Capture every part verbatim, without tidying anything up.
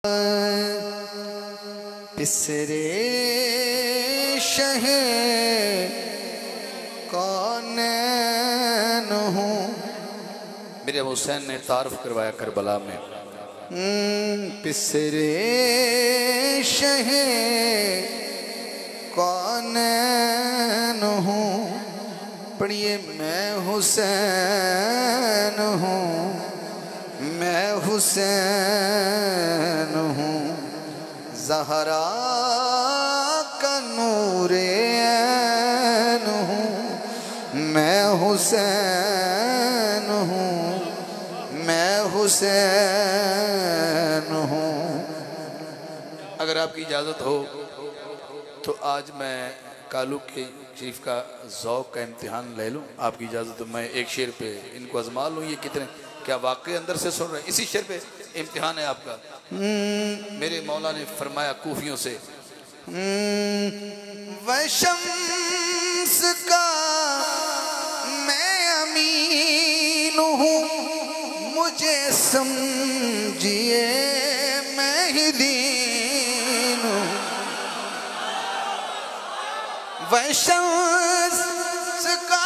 पिसरे शहे कौनैन हूँ। मेरे हुसैन ने तारुफ करवाया करबला में। पिसरे शहे कौनैन हूँ, पढ़िए मैं हुसैन हूँ, मैं हुसैन हूँ। ज़हरा का नूरे ऐन हूँ, मैं हुसैन हूँ, मैं हुसैन हूँ। अगर आपकी इजाज़त हो तो आज मैं कालू के शरीफ का ज़ौक़ का इम्तिहान ले लूँ। आपकी इजाज़त तो मैं एक शेर पे इनको आज़मा लूँ। ये कितने क्या वाकई अंदर से सुन रहे हैं? इसी शेर पे इम्तिहान है आपका। मेरे मौला ने फरमाया कूफियों से, वशम्स का मैं अमीन हूँ, मुझे समझिए मैं ही दीन हूँ। वशम्स का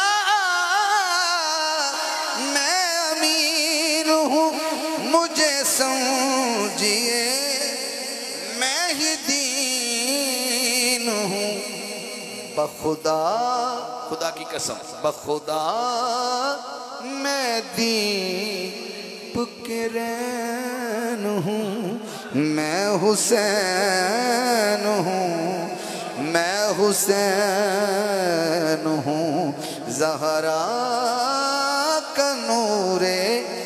मैं अमीन हूँ, मुझे समझिए मैं ही दीन हूँ। बखुदा, खुदा की कसम, बखुदा मैं दीप के रैन हूँ, मैं हुसैन हूँ, मैं हुसैन हूँ। ज़हरा का नूरे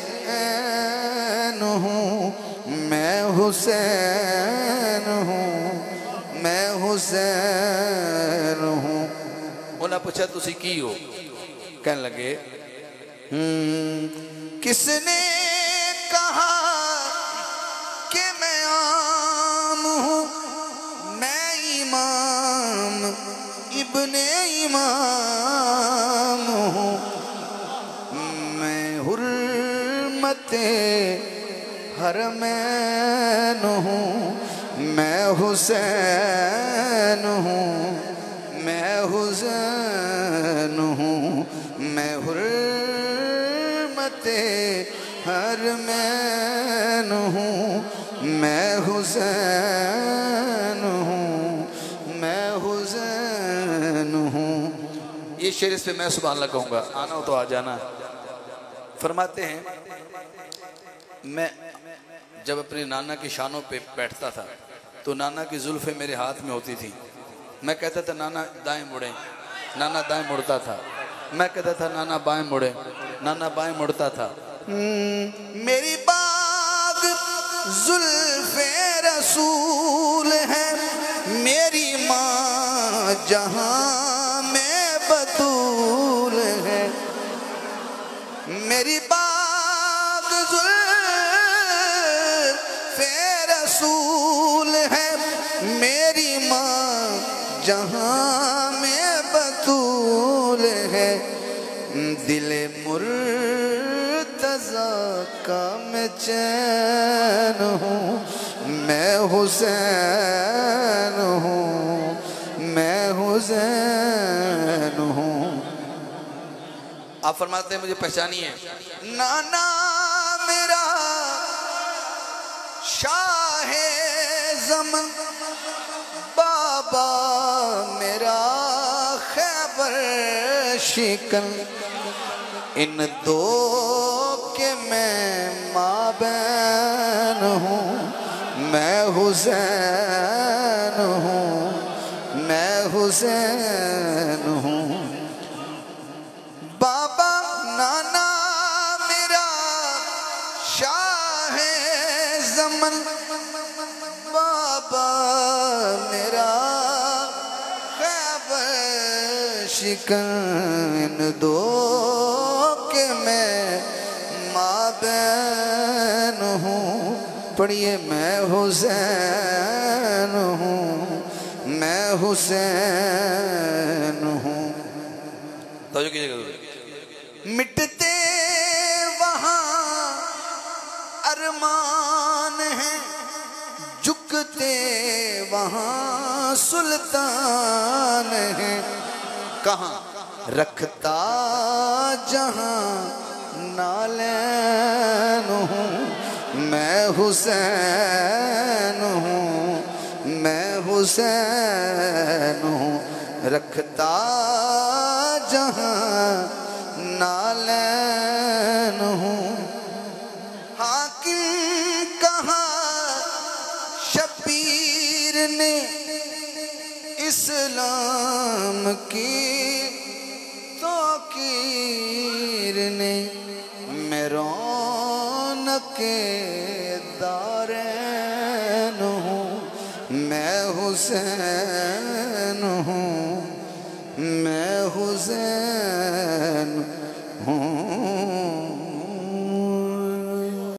ऐन हूँ, मैं हुसैन हूँ, मैं हुसैन हूँ। उन्हें पूछा तुसी की हो? कहने लगे किसने कहा कि मैं आम हूँ, मैं इमाम इब्ने इमाम हूँ। मैं हुर्मते हरमैन हूँ, मैं हुसैन हूँ, मैं हुसैन हूँ। मैं हुर्मते हरमैन हूँ, मैं हुसैन हूँ, मैं हुसैन हूँ। ये शेर इस पे मैं सुभान अल्लाह कहूँगा, आना हो तो आ जाना। फरमाते हैं मैं जब अपने नाना की शानों पे बैठता था तो नाना की जुल्फ़ें मेरे हाथ में होती थी। मैं कहता था नाना दाएं मुड़े, नाना दाएं मुड़ता था। मैं कहता था नाना बाएं मुड़े, नाना बाएं मुड़ता था। मेरी बाग जुल्फ़े रसूल है, मेरी माँ जहाँ में बतूल है। मेरी बाग जुल्फ़े रसूल है, मेरी माँ जहाँ में बतूल है। दिले मुर्तज़ा का मैं चैन हूँ, मैं हुसैन हूँ, मैं हुसैन हूँ। आप फरमाते हैं मुझे पहचानिए। नाना मेरा शाहे ज़मन, बाबा मेरा खैबर शिकन, इन दो के मैं माबैन हूँ, मैं हुसैन हूँ, मैं हुसैन हूँ। बाबा नाना मेरा शाहे ज़मन, बाबा मेरा खैबर शिकन, दो के मैं माबैन हूँ। पढ़िए मैं हुसैन हूँ, मैं हुसैन हूँ। तो मिटते वहाँ अरमान हैं, झुकते वहाँ सुल्तान है। कहाँ रखता जहाँ नालैन हूँ, मैं हुसैन हूँ, मैं हुसैन हूँ, रखता जहाँ नालैन हूँ। हाकिम कहा शबीर ने इस्लाम की तौकीर ने, मैं रौनके दारैन हूँ, मैं हुसैन हूँ, मैं हुसैन